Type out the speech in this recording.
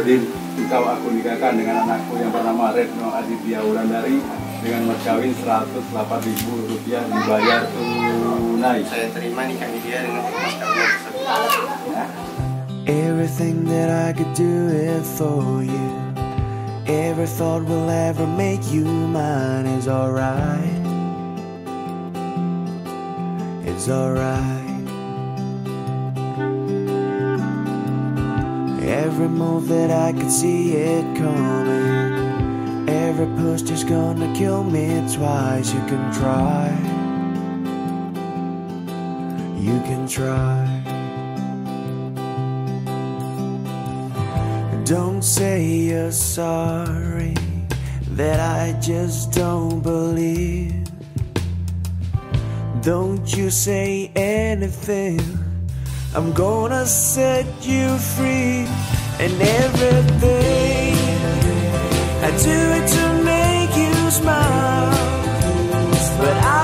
Din, engkau aku nikahkan dengan anakku yang bernama Retno Aditya Wulandari dengan mas kawin Rp108.000 dibayar tunai. Saya terima nikahnya dia dengan mas kawin tersebut. Everything that I could do it for you, every thought will ever make you mine is alright. It's alright. Every move that I could see it coming, every push just gonna kill me twice. You can try, you can try. Don't say you're sorry, that I just don't believe. Don't you say anything, I'm gonna set you free. And everything I do it to make you smile, but I